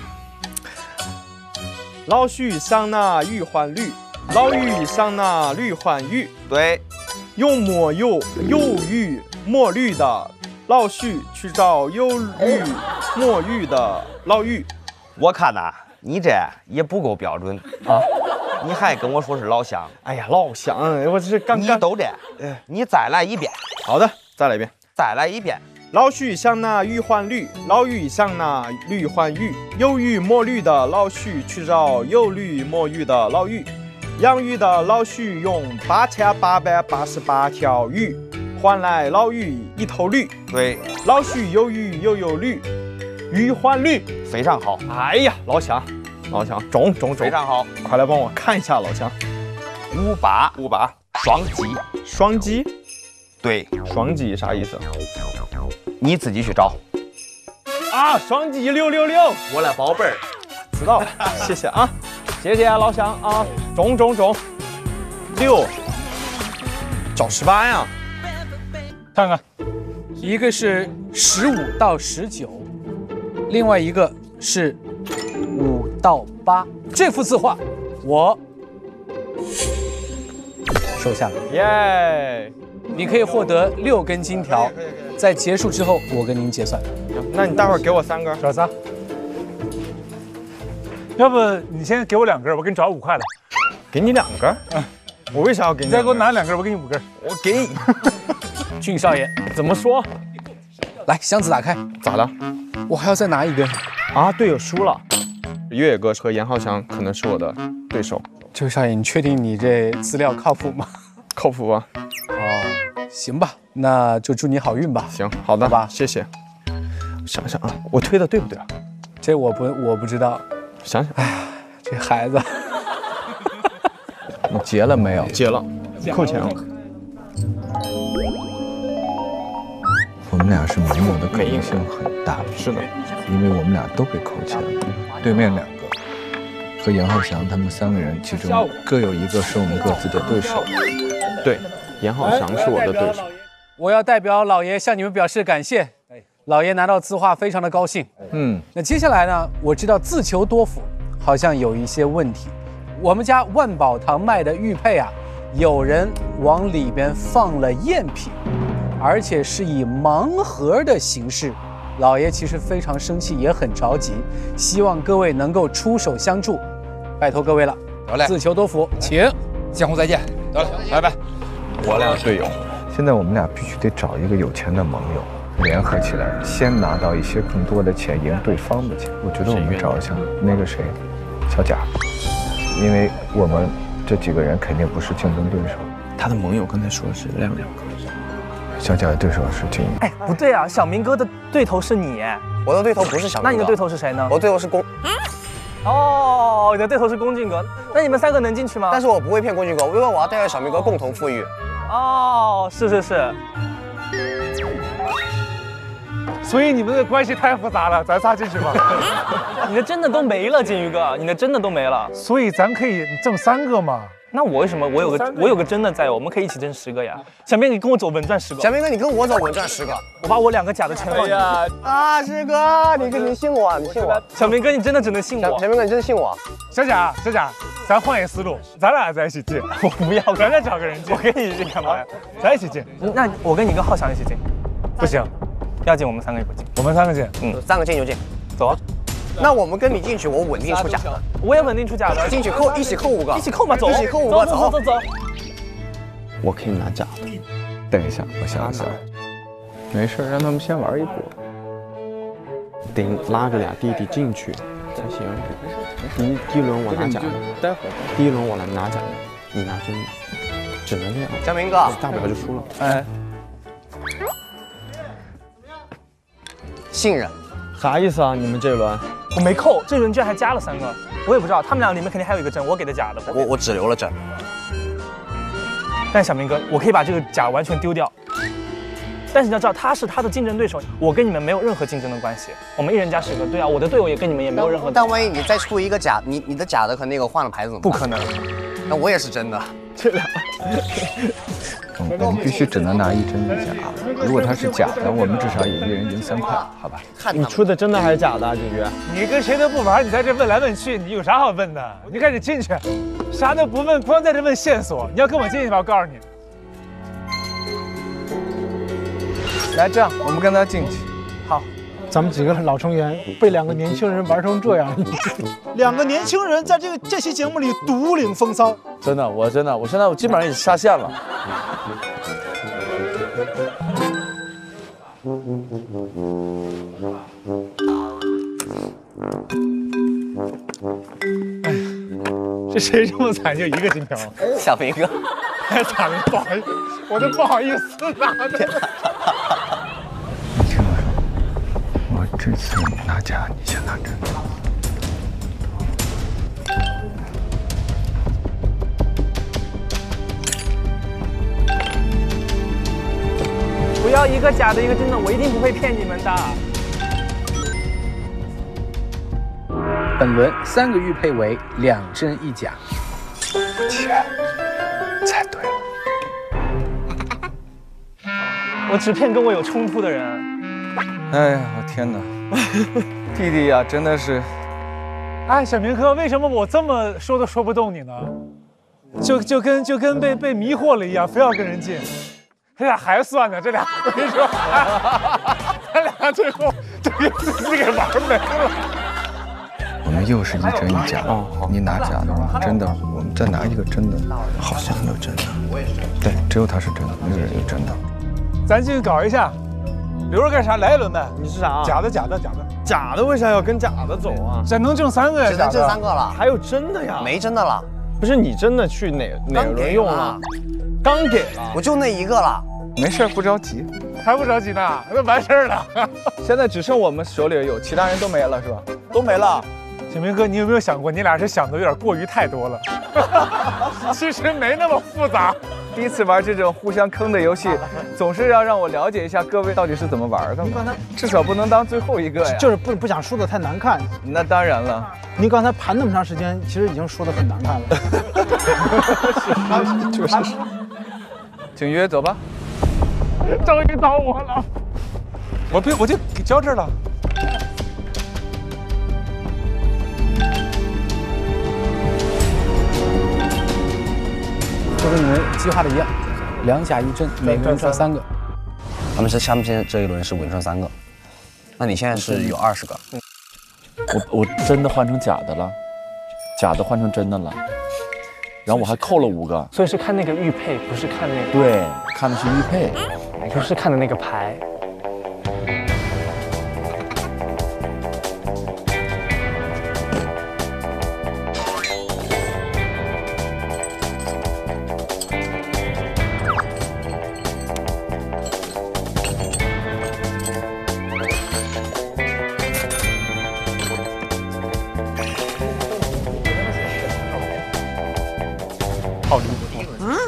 S13: 老许上那玉环绿，老妪上那绿环玉。
S16: 对，
S13: 有墨有玉墨绿的老许去找有玉墨玉的老妪。
S16: 我看呐，你这也不够标准啊！你还跟我说是老乡？
S13: 哎呀，老乡，我这是刚
S16: 你都这，你再来一遍。
S13: 好的，再来一遍。
S16: 再来一遍。
S13: 老许上那玉环绿，老妪上那绿环玉。有玉墨绿的老许去找有绿墨玉的老妪。养鱼的老许用8888条鱼换来老妪一头驴。
S16: 对，
S13: 老许有鱼又有驴，鱼换驴，
S16: 非常好。
S13: 哎呀，老乡，中，
S16: 非常好，
S13: 快来帮我看一下，老乡。
S16: 58
S13: 双击，
S16: 对，
S13: 双击啥意思？
S16: 你自己去找。
S13: 啊，双击666，
S16: 我来宝贝儿，
S13: 知道了，谢谢啊，谢谢老乡啊，中6，找18呀，
S2: 看看，
S1: 一个是15到19，另外一个是5到8。这幅字画我收下了，
S13: 耶！
S1: 你可以获得6根金条，在结束之后我跟您结算。
S13: 那你待会儿给我3根，
S2: 找仨。要不你先给我2根，我给你找5块的。
S13: 给你2根？我为啥要给你？
S2: 你再给我拿2根，我给你5根。
S13: 我给你。
S1: 俊少爷
S13: 怎么说？
S1: 来，箱子打开。
S13: 咋了？
S1: 我还要再拿1根。
S13: 啊，队友输了。越野哥和严浩翔可能是我的对手。
S1: 这位少爷，你确定你这资料靠谱吗？
S13: 靠谱啊。
S1: 哦，行吧，那就祝你好运吧。
S13: 行，好的吧，谢谢。想想啊，我推的对不对啊？
S1: 这我不知道。
S13: 想想，
S1: 哎呀，这孩子，
S13: 你结了没有？结了，扣钱了。
S21: 我们
S12: 们俩是没有的可能性很大。
S13: 是的，
S12: 因为我们俩都被扣起来了，对面2个和严浩翔他们3个人，其中各有一个是我们各自的对手。
S13: 对，严浩翔是我的对手。
S1: 我要代表老爷向你们表示感谢。老爷拿到字画非常的高兴。那接下来呢，我知道自求多福好像有一些问题。我们家万宝堂卖的玉佩啊，有人往里边放了赝品，而且是以盲盒的形式。老爷其实非常生气，也很着急，希望各位能够出手相助，拜托各位了。
S4: 得嘞，
S1: 自求多福，请。
S4: 江湖再见。得了，拜拜。
S13: 我俩队友，
S12: 现在我们俩必须得找一个有钱的盟友，联合起来，先拿到一些更多的钱，赢对方的钱。我觉得我们找一下那个谁，小贾，因为我们这几个人肯定不是竞争对手。
S13: 他的盟友刚才说的是亮亮哥，
S12: 小贾的对手是金。
S9: 哎，不对啊，小明哥的对头是你。
S6: 我的对头不是小明哥。
S9: 那你的对头是谁呢？
S6: 我的对头是龚。
S9: 哦，你的对头是龚俊阁。那你们3个能进去吗？
S6: 但是我不会骗龚俊阁，因为我要带着小明哥共同富裕。
S9: 哦，是。
S2: 所以你们的关系太复杂了，咱仨进去吧。
S9: 你的真的都没了，金鱼哥，你的真的都没了。
S2: 所以咱可以挣3个嘛。
S9: 那我为什么我有个真的在，我们可以一起挣10个呀？小明，你跟我走稳赚10个。
S6: 小明哥，你跟我走稳赚10个。
S9: 我把我2个假的钱放进去。
S6: 啊，师哥，你信我，你信我。
S9: 小明哥，你真的只能信我。
S6: 小明哥，你真的信我。
S2: 小贾，咱换一思路，咱俩在一起进。
S9: 我不要，
S2: 咱再找个人进。
S9: 我跟你一起进干嘛呀？
S2: 咱一起进。
S9: 那我跟你跟浩翔一起进。
S2: 不行，
S9: 要进我们3个也不进。
S2: 我们3个进。
S6: 3个进就进。
S9: 走啊。
S6: 那我们跟你进去，我稳定出假的。
S9: 我也稳定出假的。
S6: 进去一起扣5个。
S9: 一起扣嘛，走。
S6: 一起扣5个，
S9: 走。
S13: 我可以拿假的。
S12: 等一下，我想一想。没事，让他们先玩一波。
S13: 得拉着俩弟弟进去才行。第一轮我拿假的，待会儿第一轮我来拿假的，你拿真的，只能这样。
S6: 小明哥，
S13: 大不了就输了。
S12: 哎，
S6: 信任。
S13: 啥意思啊？你们这轮
S9: 我没扣，这轮居然还加了3个，我也不知道，他们俩里面肯定还有一个真，我给的假的。
S6: 我只留了真。
S9: 但小明哥，我可以把这个假完全丢掉。但是你要知道，他是他的竞争对手，我跟你们没有任何竞争的关系。我们1人加10个，对啊，我的队友也跟你们也没有任何。
S6: 但万一你再出一个假，你的假的和那个换了牌子怎么办？
S9: 不可能，
S6: 那我也是真的。
S9: 这俩。
S12: 我们必须只能拿1真1假。如果它是假的，我们至少也1人赢3块，好吧？
S13: 你出的真的还是假的啊，景瑜？
S2: 你跟谁都不玩，你在这问来问去，你有啥好问的？你赶紧进去，啥都不问，光在这问线索。你要跟我进去吧，我告诉你。
S12: 来，这样我们跟他进去。
S10: 好，咱们几个老成员被2个年轻人玩成这样，2个年轻人在这期节目里独领风骚。
S3: 真的，我现在基本上已经下线了。
S2: 哎，这谁这么惨就1个金条？
S6: 小明哥，
S2: 太惨了，不好意思，我都不好意思拿的。
S12: 你听我说，我这次拿假，你先拿真。
S9: 不要一个假的，一个真的，我一定不会骗你们的。
S1: 本轮3个玉佩为2真1假。
S12: 猜对了。
S9: 我只骗跟我有冲突的人。
S12: 哎呀，我天哪！弟弟呀，真的是。
S2: 哎，小明哥，为什么我这么说都说不动你呢？就跟被迷惑了一样，非要跟人进。这俩还算呢，这俩我跟你说，他俩最后就给自己给玩没了。
S12: 我们又是1真1假，你拿假的，我们真的，我们再拿一个真的，
S13: 好像有真的。
S12: 对，只有他是真的，没有人有真的。
S2: 咱进去搞一下，留着干啥？来一轮呗。
S13: 你是啥？
S2: 假的。
S13: 假的为啥要跟假的走啊？
S2: 咱能挣3个呀？
S6: 只能挣3个了，
S13: 还有真的呀？
S6: 没真的了。
S13: 不是你真的去哪轮用了？刚给了，
S6: 我就那1个了。
S12: 没事，不着急，
S2: 还不着急呢，那完事儿了。
S12: 现在只剩我们手里有，其他人都没了，是吧？
S3: 都没了。
S2: 小明哥，你有没有想过，你俩是想的有点过于太多了？其实没那么复杂。
S12: 第一次玩这种互相坑的游戏，总是要让我了解一下各位到底是怎么玩的。至少不能当最后一个呀。
S10: 就是不想输的太难看。
S12: 那当然了，
S10: 您刚才盘那么长时间，其实已经输得很难看了。
S12: 就是。景约，走吧。
S2: 终于到我了，我就给交这儿了。
S1: 就跟你们计划的一样，2甲1真，每个人转3个。
S16: 咱们下面这一轮是稳赚3个，那你现在是有20个。
S5: 我真的换成假的了，假的换成真的了，然后我还扣了5个。
S9: 所以是看那个玉佩，不是看那个。
S5: 对，看的是玉佩，
S9: 不是看的那个牌。
S2: 好离谱！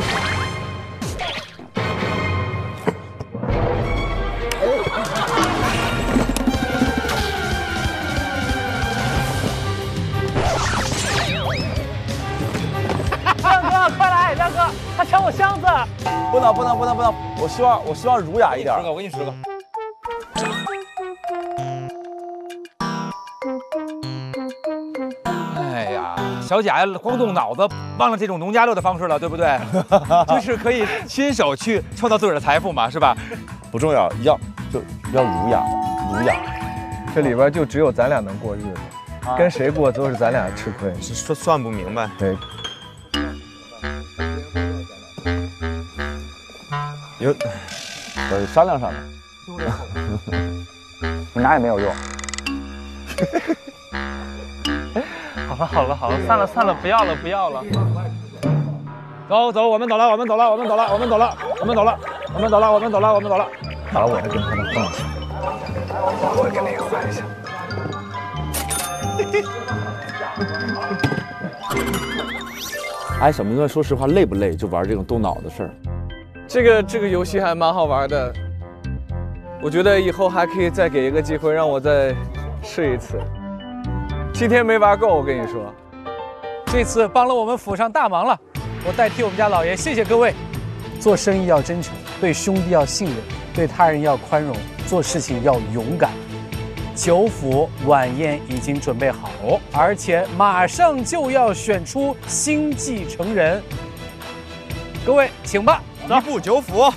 S9: 亮哥，快来！亮哥，他抢我箱子！
S5: 不能！我希望儒雅一点。
S4: 我给你10个。哎呀，小贾光动脑子，忘了这种农家乐的方式了，对不对？就是可以亲手去创造自个儿的财富嘛，是吧？
S5: 不重要，要儒雅。
S12: 这里边就只有咱俩能过日子，跟谁过都是咱俩吃亏，
S13: 算不明白。
S12: 对。
S5: 我商量商量。你拿也没有用。
S9: 好了，算了，不要了。
S4: 走，我们走了。好了，
S12: 我还跟他们放下，我会跟那个换一下。
S5: 哎，小明哥，说实话，累不累？就玩这种动脑的事儿。
S12: 这个游戏还蛮好玩的，我觉得以后还可以再给一个机会让我再试一次。今天没玩够，我跟你说，
S1: 这次帮了我们府上大忙了。我代替我们家老爷谢谢各位。做生意要真诚，对兄弟要信任，对他人要宽容，做事情要勇敢。九府晚宴已经准备好，而且马上就要选出新继承人。各位，请吧。
S13: 一步九府。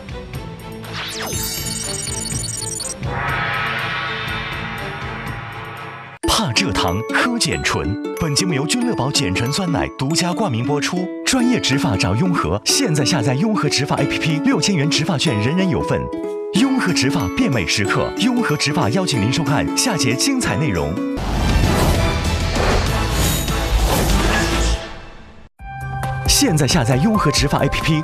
S8: 怕蔗糖喝碱醇，本节目由君乐宝碱醇酸奶独家冠名播出。专业植发找雍和，现在下载雍和植发 APP，6000元植发券人人有份。雍和植发变美时刻，雍和植发邀请您收看下节精彩内容。现在下载雍和植发 APP。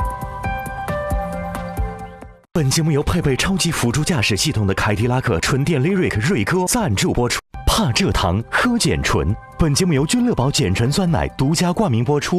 S8: 本节目由配备超级辅助驾驶系统的凯迪拉克纯电 Lyric 锐歌赞助播出。怕蔗糖喝碱醇，本节目由君乐宝碱醇酸奶独家冠名播出。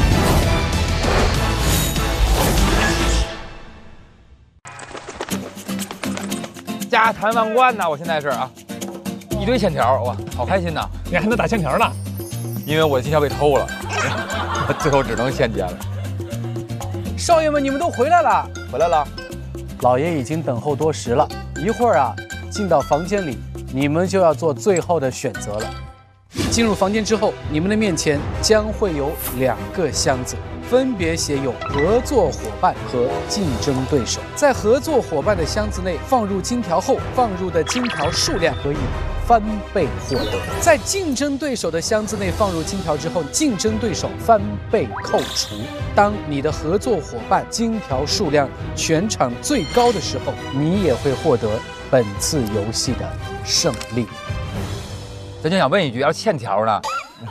S4: 家坛万贯呐！我现在是啊，一堆欠条，哇，好开心呐！
S2: 你还能打欠条呢？
S4: 因为我的金条被偷了，我最后只能现金了。
S1: 少爷们，你们都回来了。
S5: 回来了。
S1: 老爷已经等候多时了，一会儿啊，进到房间里，你们就要做最后的选择了。进入房间之后，你们的面前将会有2个箱子，分别写有合作伙伴和竞争对手。在合作伙伴的箱子内放入金条后，放入的金条数量可以翻倍获得。在竞争对手的箱子内放入金条之后，竞争对手翻倍扣除。当你的合作伙伴金条数量全场最高的时候，你也会获得本次游戏的胜利。
S4: 咱就想问一句，要欠条呢？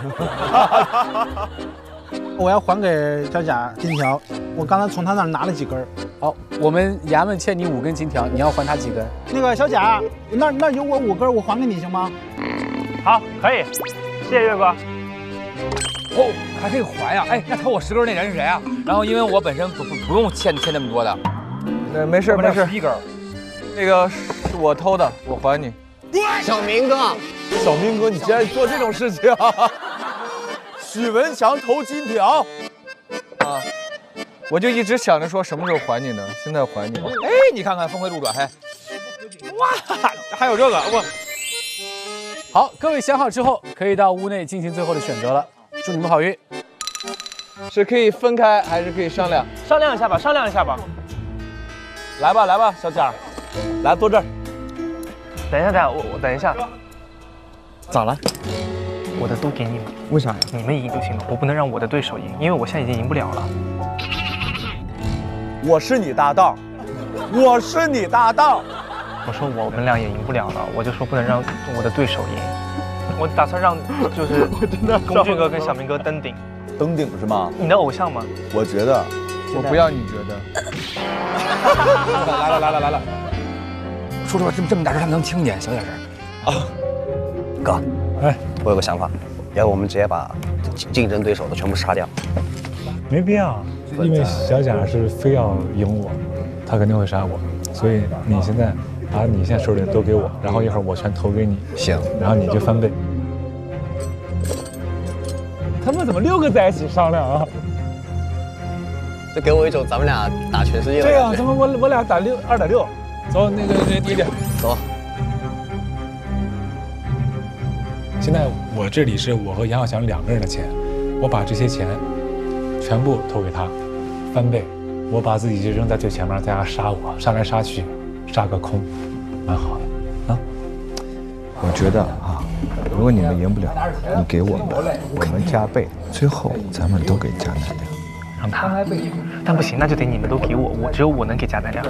S10: 我要还给小贾金条，我刚才从他那儿拿了几根。
S1: 好，我们衙门欠你5根金条，你要还他几根？
S10: 那个小贾，那有我5根，我还给你行吗？
S9: 好，可以，谢谢岳哥。
S4: 哦，还可以还呀！哎，那偷我10根那人是谁啊？然后因为我本身不用欠那么多的，
S12: 没事没事
S4: ，11根，
S12: 那个是我偷的，我还你。
S6: 小明哥，
S5: 小明哥，你竟然做这种事情！许文强偷金条
S12: 啊！我就一直想着说什么时候还你呢？现在还你。
S4: 哎，你看看峰回路转，还
S2: 哇，还有这个我。
S1: 好，各位想好之后，可以到屋内进行最后的选择了。祝你们好运。
S12: 是可以分开还是可以商量？
S9: 商量一下吧，商量一下吧。
S5: 来吧，来吧，小贾，来坐这儿。
S9: 等一下，我等一下。
S5: 咋了？
S9: 我的都给你们。
S5: 为啥呀？
S9: 你们赢就行了，我不能让我的对手赢，因为我现在已经赢不了了。
S5: 我是你搭档，我是你搭档。
S9: 我说我们俩也赢不了了，我就说不能让我的对手赢。我打算让就是龚俊哥跟小明哥登顶。
S5: 登顶是吗？
S9: 你的偶像吗？
S5: 我觉得，
S12: 我不要你觉得。
S4: 来了。说实话，这么大声，他们能听见，小点声。
S16: 啊，哥，我有个想法，要不我们直接把竞争对手的全部杀掉？
S2: 没必要，因为小贾是非要赢我，他肯定会杀我，所以你现在把你现在手里的都给我，然后一会儿我全投给你。
S16: 行，
S2: 然后你就翻倍。他们怎么6个在一起商量啊？
S6: 就给我一种咱们俩打全世界的
S2: 对啊，咱们我俩打2.6，走，那个第一点，
S6: 走。
S2: 现在我这里是我和杨小强2个人的钱，我把这些钱全部投给他，翻倍。我把自己就扔在最前面，大家杀我，杀来杀去，杀个空，蛮好的啊。
S12: 我觉得啊，如果你们赢不了，你给我们，我们加倍，最后咱们都给贾乃亮。
S9: 让他，但不行，那就得你们都给我，只有我能给贾乃亮。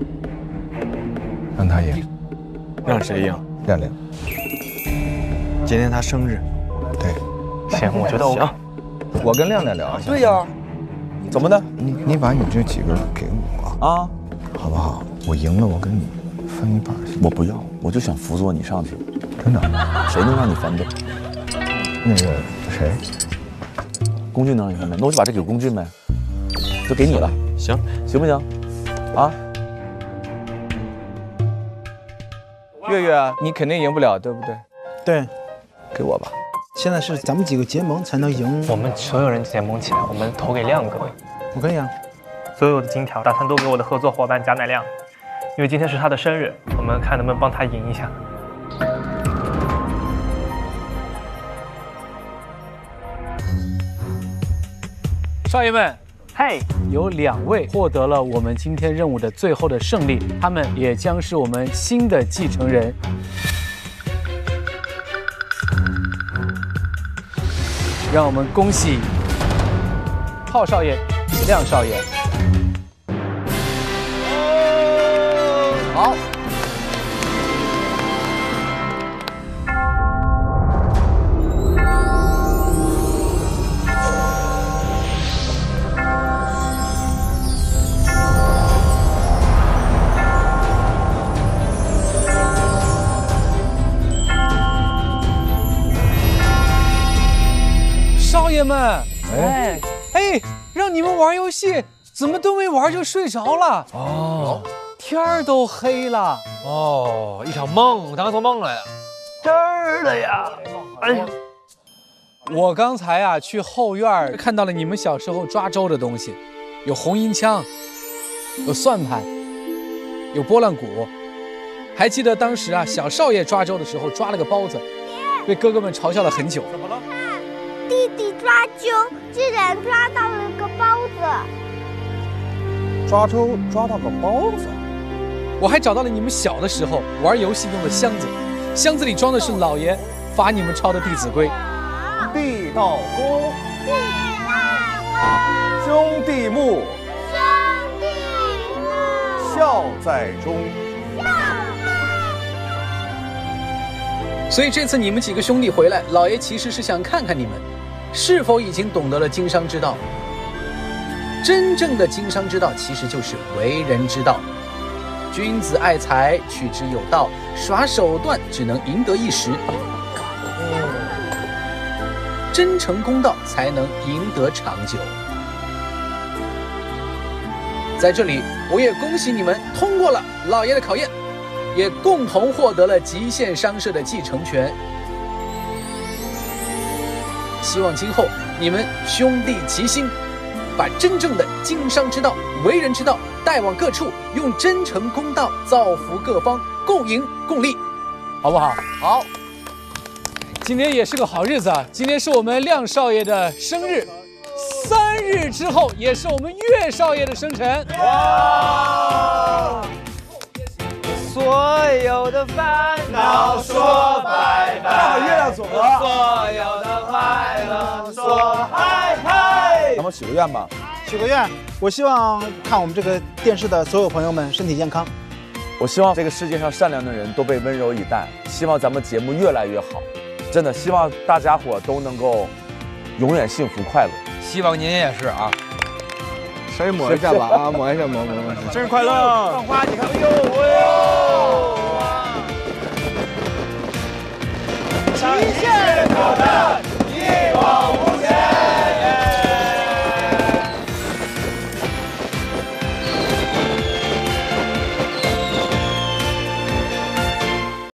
S12: 让他赢。
S13: 让谁赢？
S12: 亮亮。
S13: 今天他生日。
S12: 对。
S9: 行，我觉得我。
S12: 我跟亮亮聊一下。
S5: 对呀。怎么的？
S12: 你把你这几个给我啊，好不好？我赢了，我跟你分一半。
S5: 我不要，我就想辅佐你上去。
S12: 真的？
S5: 谁能让你翻倍？
S12: 那个谁？
S5: 龚俊能让你翻倍，那我就把这给龚俊呗，就给你了。
S13: 行
S5: 不行？啊？
S12: 月月，你肯定赢不了，对不对？
S10: 对，
S12: 给我吧。
S10: 现在是咱们几个结盟才能赢。
S9: 我们所有人结盟起来，我们投给亮哥。
S10: 我可以啊。
S9: 所有的金条打算都给我的合作伙伴贾乃亮，因为今天是他的生日，我们看能不能帮他赢一下。
S1: 少爷们，
S9: 嘿，
S1: 有2位获得了我们今天任务的最后的胜利，他们也将是我们新的继承人。让我们恭喜浩少爷、亮少爷。好。少爷们，让你们玩游戏，怎么都没玩就睡着了？
S4: 哦，
S1: 天儿都黑了。
S4: 哦，一场梦，我刚刚做梦了呀。
S9: 真的呀！哎呀，
S1: 我刚才啊去后院看到了你们小时候抓周的东西，有红缨枪，有算盘，有拨浪鼓。还记得当时啊小少爷抓周的时候抓了个包子，被哥哥们嘲笑了很久。怎么了？
S15: 弟弟抓阄，竟然抓到了个包子。
S7: 抓周抓到个包子。
S1: 我还找到了你们小的时候玩游戏用的箱子，箱子里装的是老爷罚你们抄的《弟子规》。
S7: 地道公，兄弟睦，孝在中。
S1: 所以这次你们几个兄弟回来，老爷其实是想看看你们是否已经懂得了经商之道。真正的经商之道其实就是为人之道。君子爱财，取之有道，耍手段只能赢得一时。 真诚公道才能赢得长久。在这里，我也恭喜你们通过了老爷的考验，也共同获得了极限商社的继承权。希望今后你们兄弟齐心，把真正的经商之道、为人之道带往各处，用真诚公道造福各方，共赢共利，好不好？好。今天也是个好日子啊！今天是我们亮少爷的生日，3日之后也是我们岳少爷的生辰。哇！
S3: 所有的烦恼说拜拜，
S5: 看好月亮左了。
S3: 所有的快乐说嗨嗨。
S5: 咱们许个愿吧。
S10: 许个愿，我希望看我们这个电视的所有朋友们身体健康。
S5: 我希望这个世界上善良的人都被温柔以待，希望咱们节目越来越好。真的希望大家伙都能够永远幸福快乐。
S4: 希望您也是啊。
S12: 稍微抹一下吧啊，抹一下，抹。
S13: 生日快乐！
S3: 放花，你看，哎呦，
S14: 极限挑战。